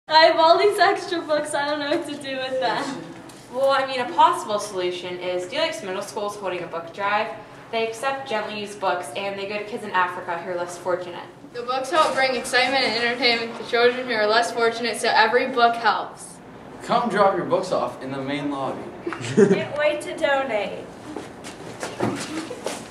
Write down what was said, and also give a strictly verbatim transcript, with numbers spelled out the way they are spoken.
I have all these extra books, I don't know what to do with them. Well, I mean, a possible solution is Delix Middle School is holding a book drive. They accept gently used books, and they go to kids in Africa who are less fortunate. The books help bring excitement and entertainment to children who are less fortunate, so every book helps. Come drop your books off in the main lobby. Can't wait to donate.